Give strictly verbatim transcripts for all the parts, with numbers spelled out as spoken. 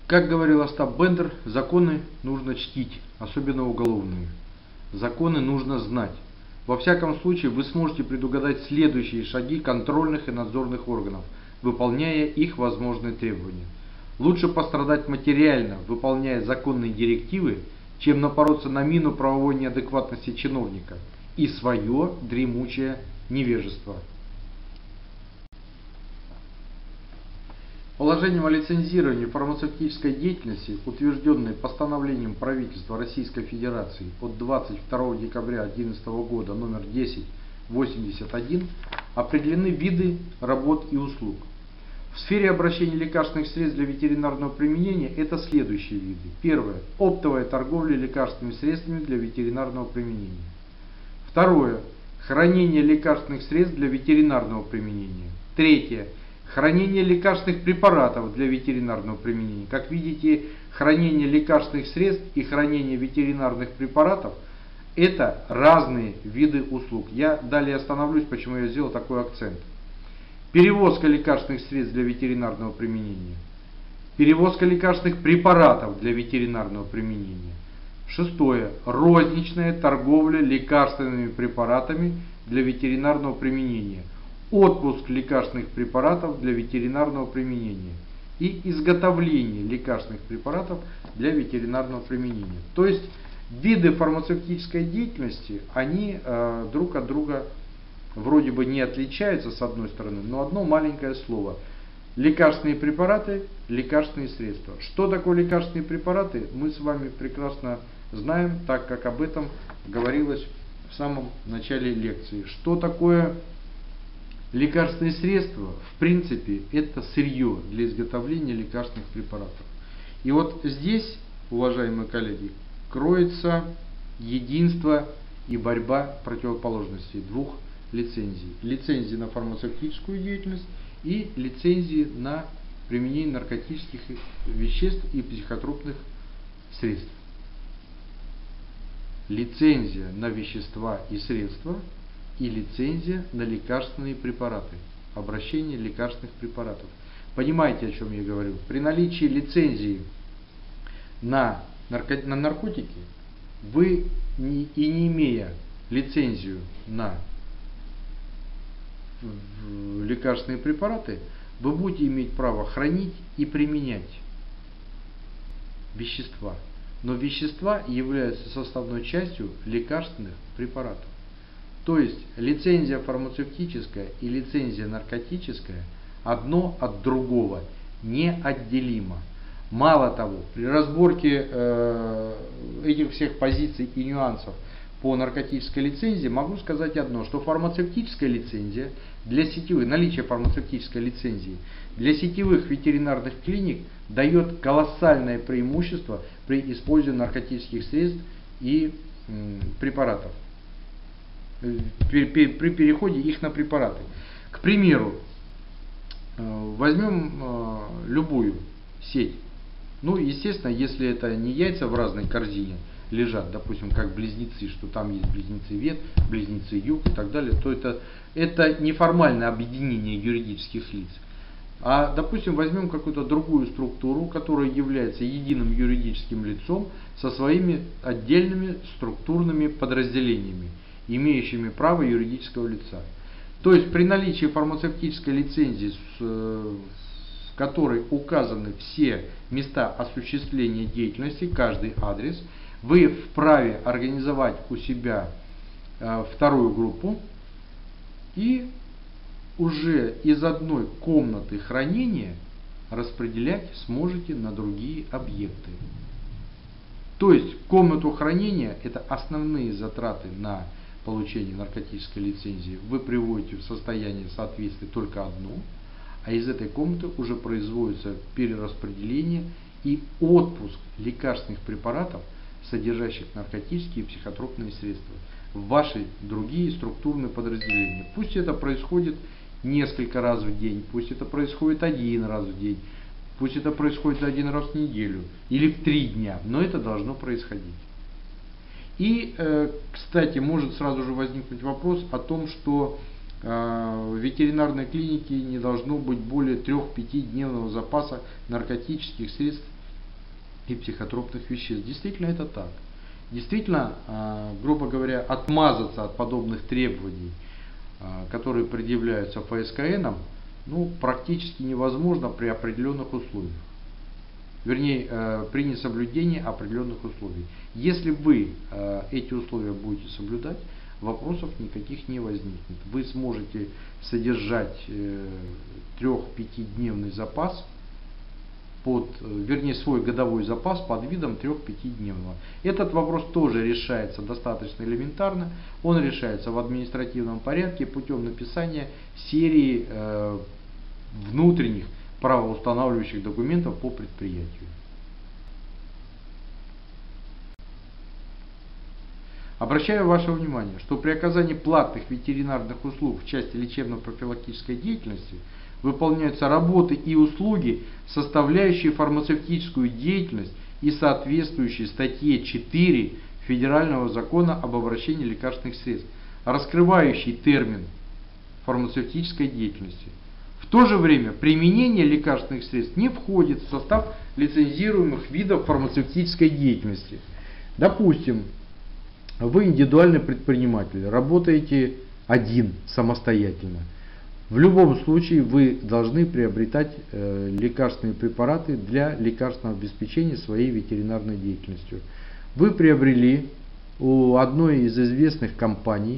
Как говорил Остап Бендер, законы нужно чтить, особенно уголовные. Законы нужно знать. Во всяком случае, вы сможете предугадать следующие шаги контрольных и надзорных органов, выполняя их возможные требования. Лучше пострадать материально, выполняя законные директивы, чем напороться на мину правовой неадекватности чиновника и свое дремучее невежество. Положением о лицензировании фармацевтической деятельности, утвержденное постановлением правительства Российской Федерации от двадцать второго декабря две тысячи одиннадцатого года номер тысяча восемьдесят один, определены виды работ и услуг. В сфере обращения лекарственных средств для ветеринарного применения это следующие виды. Первое. Оптовая торговля лекарственными средствами для ветеринарного применения. Второе. Хранение лекарственных средств для ветеринарного применения. Третье. Хранение лекарственных препаратов для ветеринарного применения. Как видите, хранение лекарственных средств и хранение ветеринарных препаратов – это разные виды услуг. Я далее остановлюсь, почему я сделал такой акцент. Перевозка лекарственных средств для ветеринарного применения. Перевозка лекарственных препаратов для ветеринарного применения. Шестое. Розничная торговля лекарственными препаратами для ветеринарного применения. Отпуск лекарственных препаратов для ветеринарного применения и изготовление лекарственных препаратов для ветеринарного применения. То есть виды фармацевтической деятельности, они э, друг от друга вроде бы не отличаются с одной стороны, но одно маленькое слово. Лекарственные препараты, лекарственные средства. Что такое лекарственные препараты, мы с вами прекрасно знаем, так как об этом говорилось в самом начале лекции. Что такое лекарственные средства? В принципе, это сырье для изготовления лекарственных препаратов. И вот здесь, уважаемые коллеги, кроется единство и борьба противоположностей двух лицензий. Лицензии на фармацевтическую деятельность и лицензии на применение наркотических веществ и психотропных средств. Лицензия на вещества и средства и лицензия на лекарственные препараты, обращение лекарственных препаратов. Понимаете, о чем я говорю? При наличии лицензии на, нарко... на наркотики, вы не... и не имея лицензию на лекарственные препараты, вы будете иметь право хранить и применять вещества. Но вещества являются составной частью лекарственных препаратов. То есть лицензия фармацевтическая и лицензия наркотическая одно от другого неотделимо. Мало того, при разборке э, этих всех позиций и нюансов по наркотической лицензии могу сказать одно, что фармацевтическая лицензия для сетевых, наличие фармацевтической лицензии для сетевых ветеринарных клиник дает колоссальное преимущество при использовании наркотических средств и м, препаратов. При, при, при переходе их на препараты. К примеру, возьмем э, любую сеть. Ну, естественно, если это не яйца в разной корзине лежат, допустим, как близнецы, что там есть близнецы Вет, близнецы Юг и так далее, то это, это неформальное объединение юридических лиц. А, допустим, возьмем какую-то другую структуру, которая является единым юридическим лицом со своими отдельными структурными подразделениями, имеющими право юридического лица. То есть при наличии фармацевтической лицензии, с, в которой указаны все места осуществления деятельности, каждый адрес, вы вправе организовать у себя э, вторую группу и уже из одной комнаты хранения распределять сможете на другие объекты. То есть комнату хранения, это основные затраты на получение наркотической лицензии, вы приводите в состояние соответствия только одну, а из этой комнаты уже производится перераспределение и отпуск лекарственных препаратов, содержащих наркотические и психотропные средства, в ваши другие структурные подразделения. Пусть это происходит несколько раз в день, пусть это происходит один раз в день, пусть это происходит один раз в неделю или в три дня, но это должно происходить. И, кстати, может сразу же возникнуть вопрос о том, что в ветеринарной клинике не должно быть более трёх-пяти дневного запаса наркотических средств и психотропных веществ. Действительно это так. Действительно, грубо говоря, отмазаться от подобных требований, которые предъявляются эф эс ка эном, ну, практически невозможно при определенных условиях. Вернее, при несоблюдении определенных условий. Если вы эти условия будете соблюдать, вопросов никаких не возникнет. Вы сможете содержать трех-пятидневный запас, под, вернее, свой годовой запас под видом трех-пятидневного. Этот вопрос тоже решается достаточно элементарно. Он решается в административном порядке путем написания серии э, внутренних правоустанавливающих документов по предприятию. Обращаю ваше внимание, что при оказании платных ветеринарных услуг в части лечебно-профилактической деятельности выполняются работы и услуги, составляющие фармацевтическую деятельность и соответствующие статье четыре Федерального закона об обращении лекарственных средств, раскрывающий термин фармацевтической деятельности. В то же время применение лекарственных средств не входит в состав лицензируемых видов фармацевтической деятельности. Допустим, вы индивидуальный предприниматель, работаете один, самостоятельно. В любом случае вы должны приобретать э, лекарственные препараты для лекарственного обеспечения своей ветеринарной деятельностью. Вы приобрели у одной из известных компаний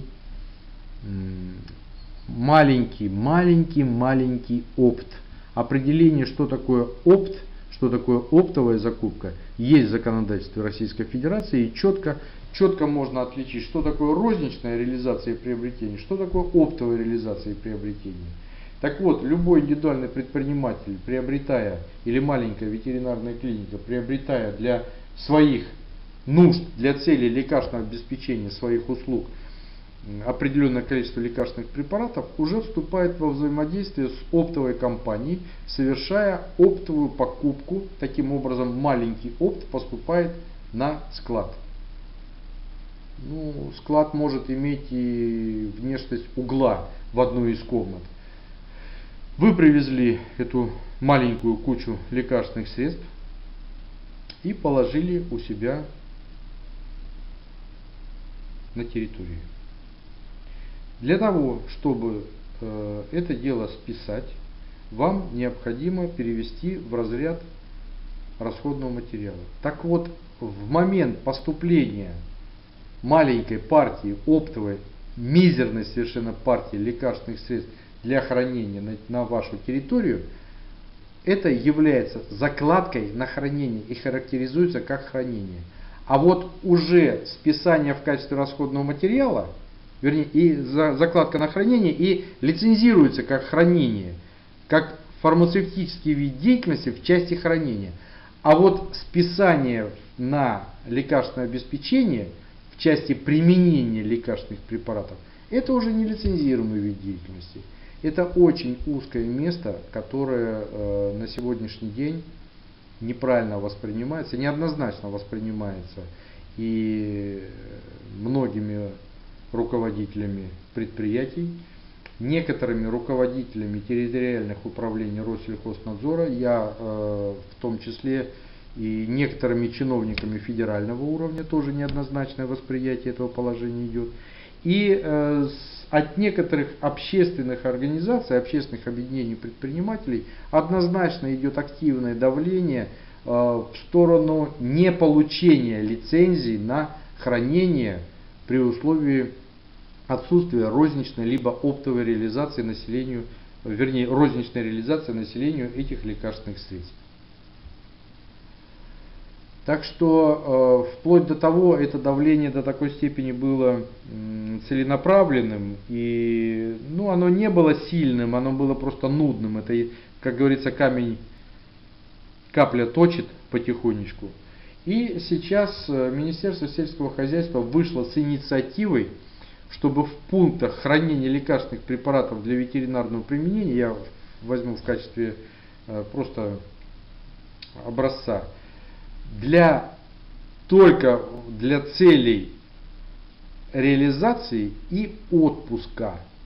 маленький, маленький, маленький опт. Определение, что такое опт, что такое оптовая закупка, есть в законодательстве Российской Федерации, и четко, четко можно отличить, что такое розничная реализация и приобретение, что такое оптовая реализация и приобретение. Так вот, любой индивидуальный предприниматель, приобретая, или маленькая ветеринарная клиника, приобретая для своих нужд, для целей лекарственного обеспечения своих услуг определенное количество лекарственных препаратов, уже вступает во взаимодействие с оптовой компанией, совершая оптовую покупку. Таким образом, маленький опт поступает на склад. Ну, склад может иметь и внешность угла в одной из комнат. Вы привезли эту маленькую кучу лекарственных средств и положили у себя на территории. Для того, чтобы э, это дело списать, вам необходимо перевести в разряд расходного материала. Так вот, в момент поступления маленькой партии, оптовой, мизерной совершенно партии лекарственных средств для хранения на, на вашу территорию, это является закладкой на хранение и характеризуется как хранение. А вот уже списание в качестве расходного материала, вернее, и закладка на хранение, и лицензируется как хранение, как фармацевтический вид деятельности в части хранения. А вот списание на лекарственное обеспечение в части применения лекарственных препаратов, это уже не лицензируемый вид деятельности. Это очень узкое место, которое э, на сегодняшний день неправильно воспринимается, неоднозначно воспринимается и многими руководителями предприятий, некоторыми руководителями территориальных управлений Россельхознадзора, я э, в том числе и некоторыми чиновниками федерального уровня, тоже неоднозначное восприятие этого положения идет, и э, от некоторых общественных организаций, общественных объединений предпринимателей однозначно идет активное давление э, в сторону неполучения лицензий на хранение при условии отсутствия розничной либо оптовой реализации населению, вернее розничной реализации населению этих лекарственных средств. Так что э, вплоть до того, это давление до такой степени было э, целенаправленным, и ну, оно не было сильным, оно было просто нудным. Это, как говорится, камень, капля точит потихонечку. И сейчас Министерство сельского хозяйства вышло с инициативой, чтобы в пунктах хранения лекарственных препаратов для ветеринарного применения, я возьму в качестве э, просто образца, для, только для целей реализации и отпуска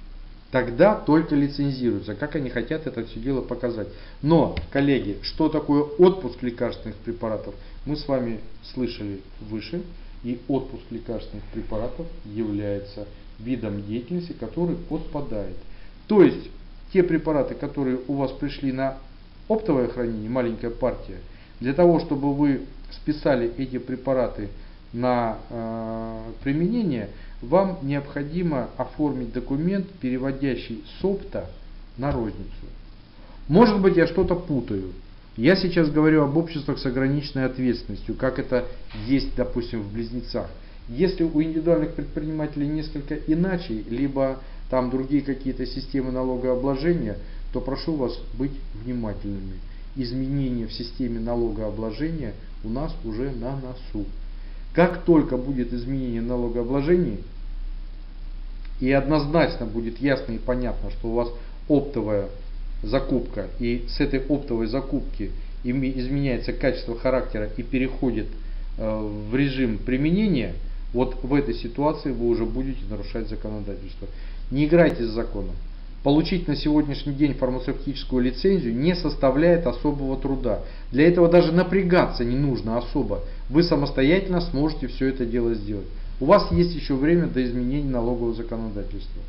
тогда только лицензируются, как они хотят это все дело показать. Но, коллеги, что такое отпуск лекарственных препаратов, мы с вами слышали выше, и отпуск лекарственных препаратов является видом деятельности, который отпадает. То есть, те препараты, которые у вас пришли на оптовое хранение, маленькая партия, для того, чтобы вы списали эти препараты на э, применение, вам необходимо оформить документ, переводящий с опта на розницу. Может быть, я что-то путаю. Я сейчас говорю об обществах с ограниченной ответственностью, как это есть, допустим, в Близнецах. Если у индивидуальных предпринимателей несколько иначе, либо там другие какие-то системы налогообложения, то прошу вас быть внимательными. Изменения в системе налогообложения у нас уже на носу. Как только будет изменение налогообложения, и однозначно будет ясно и понятно, что у вас оптовая закупка, и с этой оптовой закупки изменяется качество характера и переходит в режим применения, вот в этой ситуации вы уже будете нарушать законодательство. Не играйте с законом. Получить на сегодняшний день фармацевтическую лицензию не составляет особого труда. Для этого даже напрягаться не нужно особо. Вы самостоятельно сможете все это дело сделать. У вас есть еще время до изменения налогового законодательства.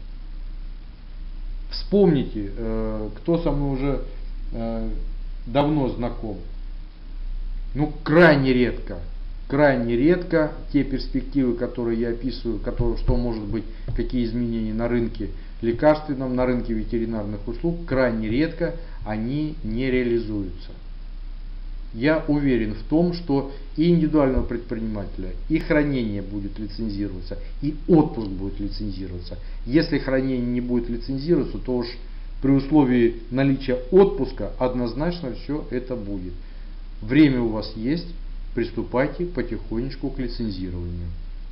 Вспомните, кто со мной уже давно знаком. Ну, крайне редко. Крайне редко те перспективы, которые я описываю, которые, что может быть, какие изменения на рынке лекарственном, на рынке ветеринарных услуг, крайне редко они не реализуются. Я уверен в том, что и индивидуального предпринимателя, и хранение будет лицензироваться, и отпуск будет лицензироваться. Если хранение не будет лицензироваться, то уж при условии наличия отпуска однозначно все это будет. Время у вас есть, приступайте потихонечку к лицензированию.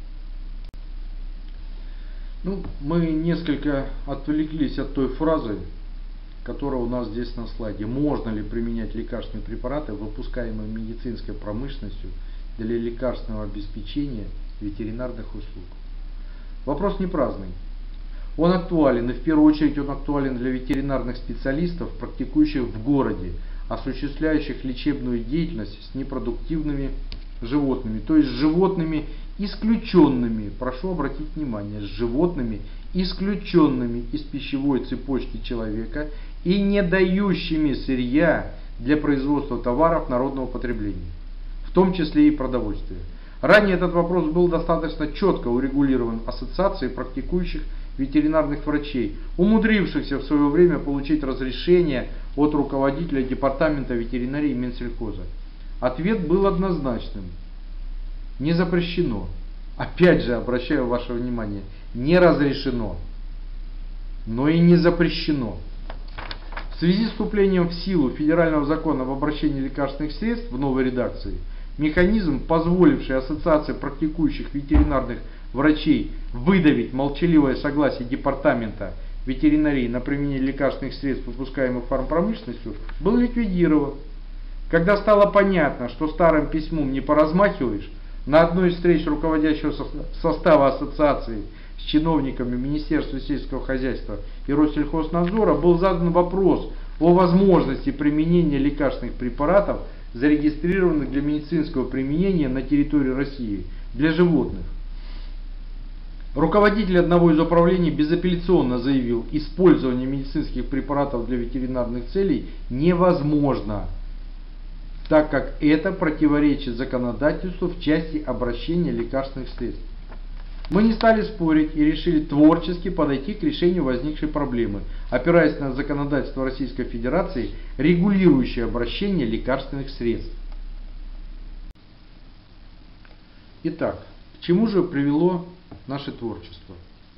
Ну, мы несколько отвлеклись от той фразы, которая у нас здесь на слайде. Можно ли применять лекарственные препараты, выпускаемые медицинской промышленностью, для лекарственного обеспечения ветеринарных услуг? Вопрос не праздный. Он актуален, и в первую очередь он актуален для ветеринарных специалистов, практикующих в городе, осуществляющих лечебную деятельность с непродуктивными животными, то есть с животными исключенными, прошу обратить внимание, с животными исключенными из пищевой цепочки человека и не дающими сырья для производства товаров народного потребления, в том числе и продовольствия. Ранее этот вопрос был достаточно четко урегулирован Ассоциацией практикующих ветеринарных врачей, умудрившихся в свое время получить разрешение от руководителя департамента ветеринарии Минсельхоза. Ответ был однозначным. Не запрещено. Опять же, обращаю ваше внимание, не разрешено, но и не запрещено. В связи с вступлением в силу федерального закона об обращении лекарственных средств в новой редакции, механизм, позволивший Ассоциации практикующих ветеринарных врачей выдавить молчаливое согласие департамента ветеринарии на применение лекарственных средств, выпускаемых фармпромышленностью, был ликвидирован. Когда стало понятно, что старым письмом не поразмахиваешь, на одной из встреч руководящего состава ассоциации с чиновниками Министерства сельского хозяйства и Россельхознадзора был задан вопрос о возможности применения лекарственных препаратов, зарегистрированных для медицинского применения на территории России, для животных. Руководитель одного из управлений безапелляционно заявил, использование медицинских препаратов для ветеринарных целей невозможно, так как это противоречит законодательству в части обращения лекарственных средств. Мы не стали спорить и решили творчески подойти к решению возникшей проблемы, опираясь на законодательство Российской Федерации, регулирующее обращение лекарственных средств. Итак, к чему же привело наше творчество?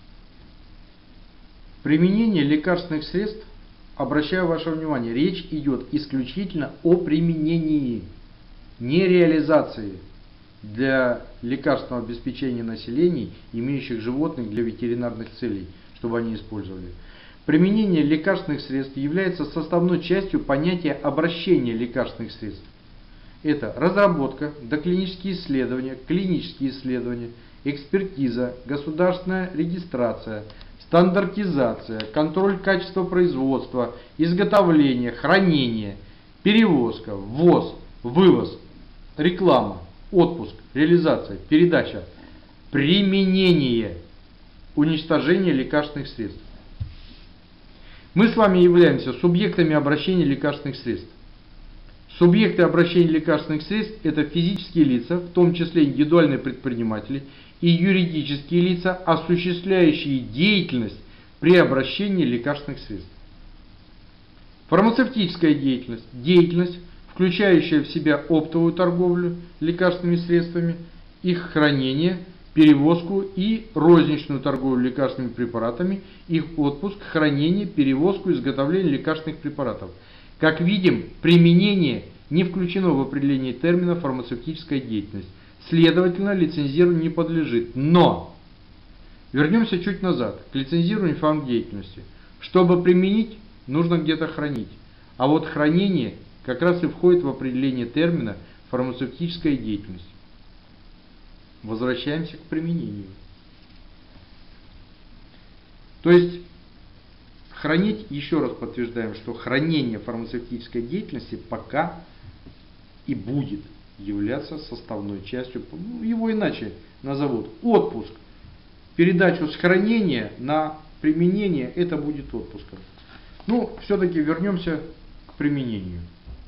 Применение лекарственных средств, обращаю ваше внимание, речь идет исключительно о применении, не реализации для лекарственного обеспечения населения, имеющих животных для ветеринарных целей, чтобы они использовали. Применение лекарственных средств является составной частью понятия обращения лекарственных средств. Это разработка, доклинические исследования, клинические исследования, экспертиза, государственная регистрация с стандартизация, контроль качества производства, изготовления, хранения, перевозка, ввоз, вывоз, реклама, отпуск, реализация, передача, применение, уничтожение лекарственных средств. Мы с вами являемся субъектами обращения лекарственных средств. Субъекты обращения лекарственных средств – это физические лица, в том числе индивидуальные предприниматели и юридические лица, осуществляющие деятельность при обращении лекарственных средств. Фармацевтическая деятельность – деятельность, включающая в себя оптовую торговлю лекарственными средствами, их хранение, перевозку и розничную торговлю лекарственными препаратами, их отпуск, хранение, перевозку, изготовление лекарственных препаратов. Как видим, применение не включено в определение термина фармацевтическая деятельность. Следовательно, лицензированию не подлежит. Но вернемся чуть назад к лицензированию фармдеятельности. Чтобы применить, нужно где-то хранить. А вот хранение как раз и входит в определение термина фармацевтическая деятельность. Возвращаемся к применению. То есть хранить, еще раз подтверждаем, что хранение фармацевтической деятельности пока и будет являться составной частью, ну, его иначе назовут отпуск. Передачу с хранения на применение, это будет отпуском. Ну, все-таки вернемся к применению.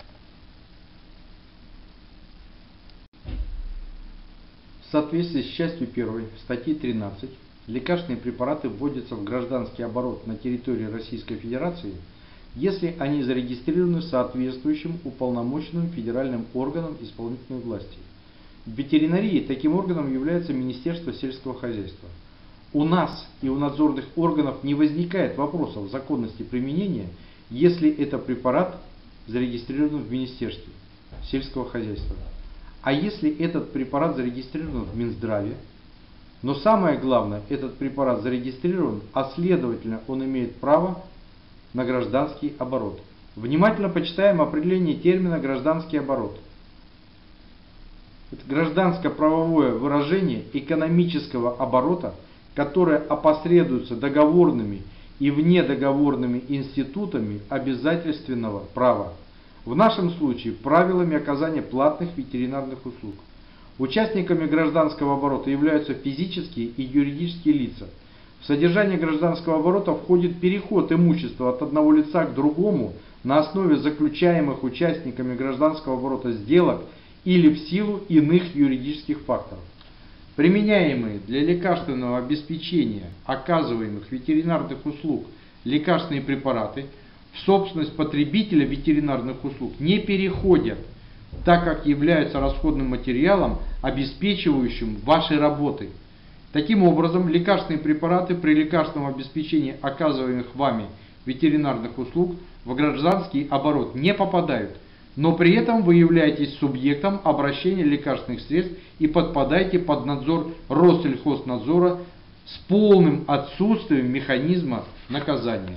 В соответствии с частью первой статьи тринадцать, лекарственные препараты вводятся в гражданский оборот на территории Российской Федерации, если они зарегистрированы соответствующим уполномоченным федеральным органом исполнительной власти. В ветеринарии таким органом является Министерство сельского хозяйства. У нас и у надзорных органов не возникает вопросов законности применения, если этот препарат зарегистрирован в Министерстве сельского хозяйства. А если этот препарат зарегистрирован в Минздраве, но самое главное, этот препарат зарегистрирован, а следовательно он имеет право на гражданский оборот. Внимательно почитаем определение термина «гражданский оборот». Это гражданско-правовое выражение экономического оборота, которое опосредуется договорными и внедоговорными институтами обязательственного права. В нашем случае правилами оказания платных ветеринарных услуг. Участниками гражданского оборота являются физические и юридические лица. В содержание гражданского оборота входит переход имущества от одного лица к другому на основе заключаемых участниками гражданского оборота сделок или в силу иных юридических факторов. Применяемые для лекарственного обеспечения оказываемых ветеринарных услуг лекарственные препараты в собственность потребителя ветеринарных услуг не переходят, так как являются расходным материалом, обеспечивающим ваши работы. Таким образом, лекарственные препараты при лекарственном обеспечении оказываемых вами ветеринарных услуг в гражданский оборот не попадают, но при этом вы являетесь субъектом обращения лекарственных средств и подпадаете под надзор Россельхознадзора с полным отсутствием механизма наказания.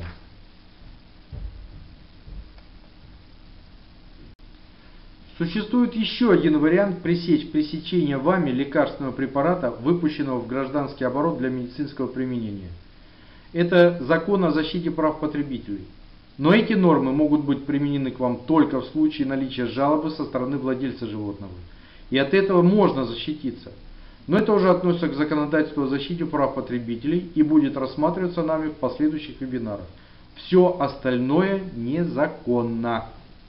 Существует еще один вариант пресечь пресечение вами лекарственного препарата, выпущенного в гражданский оборот для медицинского применения. Это закон о защите прав потребителей. Но эти нормы могут быть применены к вам только в случае наличия жалобы со стороны владельца животного. И от этого можно защититься. Но это уже относится к законодательству о защите прав потребителей и будет рассматриваться нами в последующих вебинарах. Все остальное незаконно.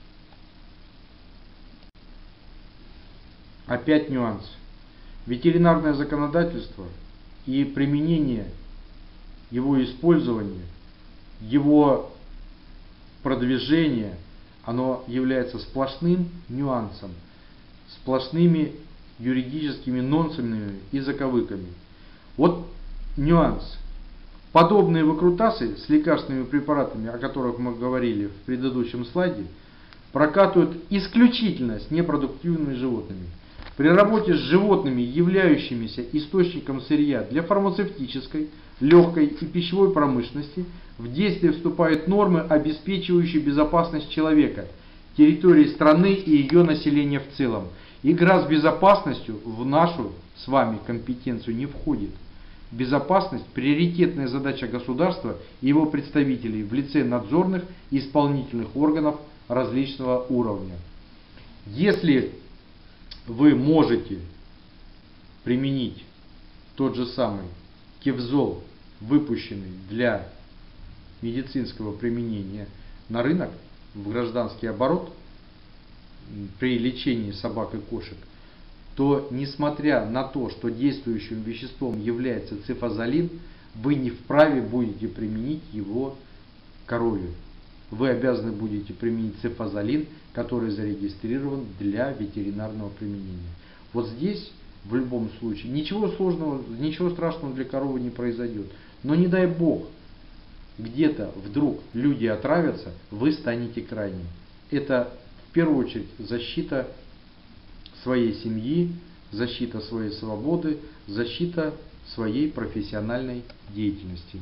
Опять нюанс. Ветеринарное законодательство и применение, его использование, его продвижение, оно является сплошным нюансом, сплошными юридическими нонсами и заковыками. Вот нюанс. Подобные выкрутасы с лекарственными препаратами, о которых мы говорили в предыдущем слайде, прокатывают исключительно с непродуктивными животными. При работе с животными, являющимися источником сырья для фармацевтической, легкой и пищевой промышленности, в действие вступают нормы, обеспечивающие безопасность человека, территории страны и ее населения в целом. Игра с безопасностью в нашу с вами компетенцию не входит. безопасность – приоритетная задача государства и его представителей в лице надзорных и исполнительных органов различного уровня. Если вы можете применить тот же самый кевзол, выпущенный для медицинского применения на рынок, в гражданский оборот при лечении собак и кошек, то несмотря на то, что действующим веществом является цифазолин, вы не вправе будете применить его корове. Вы обязаны будете применить цифазолин, который зарегистрирован для ветеринарного применения. Вот здесь в любом случае ничего сложного, ничего страшного для коровы не произойдет. Но не дай бог, где-то вдруг люди отравятся, вы станете крайним. Это в первую очередь защита своей семьи, защита своей свободы, защита своей профессиональной деятельности.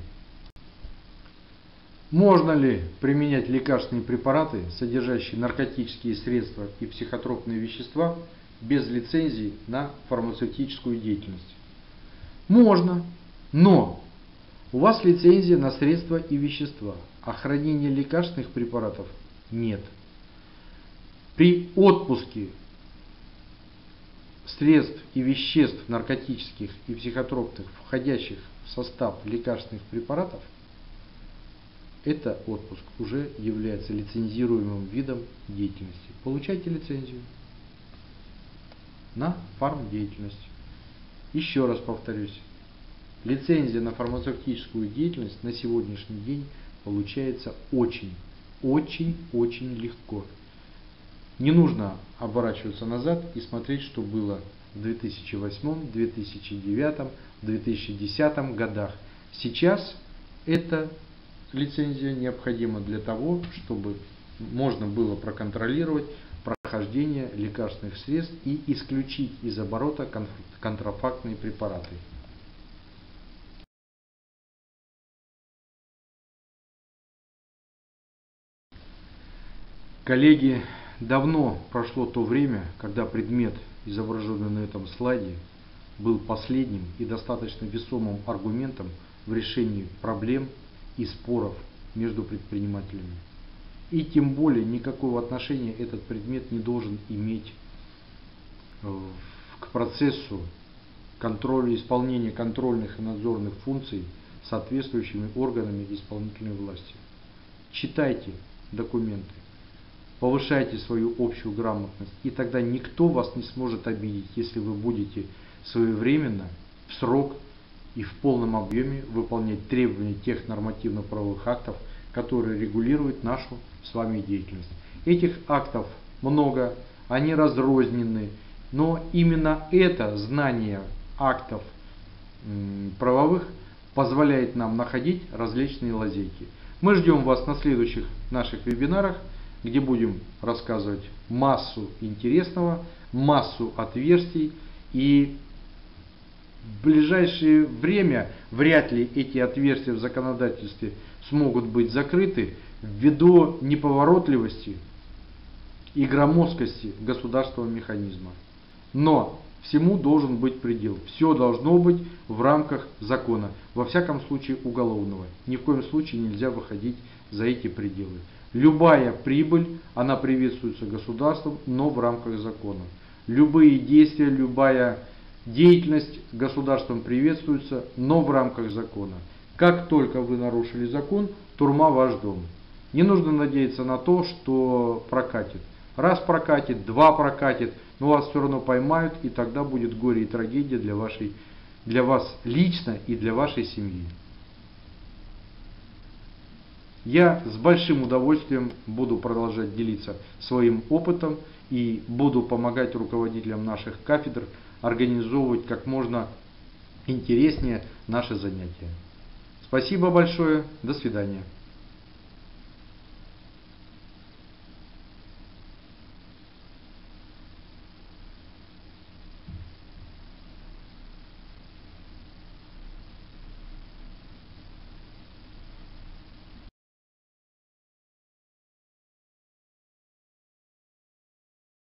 Можно ли применять лекарственные препараты, содержащие наркотические средства и психотропные вещества, без лицензии на фармацевтическую деятельность? Можно, но у вас лицензия на средства и вещества, а хранения лекарственных препаратов нет. При отпуске средств и веществ наркотических и психотропных, входящих в состав лекарственных препаратов, этот отпуск уже является лицензируемым видом деятельности. Получайте лицензию на фармдеятельность. Еще раз повторюсь, лицензия на фармацевтическую деятельность на сегодняшний день получается очень, очень, очень легко. Не нужно оборачиваться назад и смотреть, что было в две тысячи восьмом, две тысячи девятом, две тысячи десятом годах. Сейчас эта лицензия необходима для того, чтобы можно было проконтролировать прохождение лекарственных средств и исключить из оборота контрафактные препараты. Коллеги, давно прошло то время, когда предмет, изображенный на этом слайде, был последним и достаточно весомым аргументом в решении проблем и споров между предпринимателями. И тем более никакого отношения этот предмет не должен иметь к процессу контроля, исполнения контрольных и надзорных функций соответствующими органами исполнительной власти. Читайте документы, повышайте свою общую грамотность, и тогда никто вас не сможет обидеть, если вы будете своевременно, в срок и в полном объеме выполнять требования тех нормативно-правовых актов, которые регулируют нашу с вами деятельность. Этих актов много, они разрознены, но именно это знание актов правовых позволяет нам находить различные лазейки. Мы ждем вас на следующих наших вебинарах, где будем рассказывать массу интересного, массу отверстий, и в ближайшее время вряд ли эти отверстия в законодательстве смогут быть закрыты ввиду неповоротливости и громоздкости государственного механизма. Но всему должен быть предел. Все должно быть в рамках закона, во всяком случае уголовного. Ни в коем случае нельзя выходить за эти пределы. Любая прибыль, она приветствуется государством, но в рамках закона. Любые действия, любая деятельность государством приветствуется, но в рамках закона. Как только вы нарушили закон, турма ваш дом. Не нужно надеяться на то, что прокатит. Раз прокатит, два прокатит, но вас все равно поймают, и тогда будет горе и трагедия для, вашей, для вас лично и для вашей семьи. Я с большим удовольствием буду продолжать делиться своим опытом и буду помогать руководителям наших кафедр организовывать как можно интереснее наши занятия. Спасибо большое. До свидания.